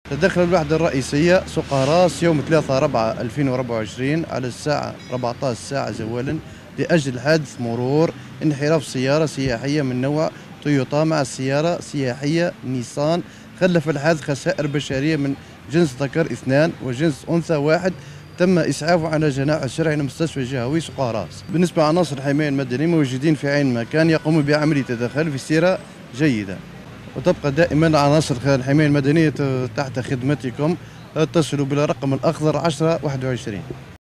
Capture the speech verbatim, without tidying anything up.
تدخل الوحدة الرئيسية سوق راس يوم ثلاثة أربعة ألفين وأربعة وعشرين على الساعة أربعة عشر ساعة زوالا لأجل حادث مرور انحراف سيارة سياحية من نوع تويوتا مع سيارة سياحية نيسان، خلف الحادث خسائر بشرية من جنس ذكر اثنان وجنس أنثى واحد، تم إسعافه على جناح الشرعي لمستشفى جهوي سوق راس. بالنسبة لعناصر الحماية المدنية موجودين في عين مكان يقوموا بعملية تدخل في سيرة جيدة، وتبقى دائما عناصر الحماية المدنية تحت خدمتكم. اتصلوا بالرقم الأخضر عشرة واحد وعشرين.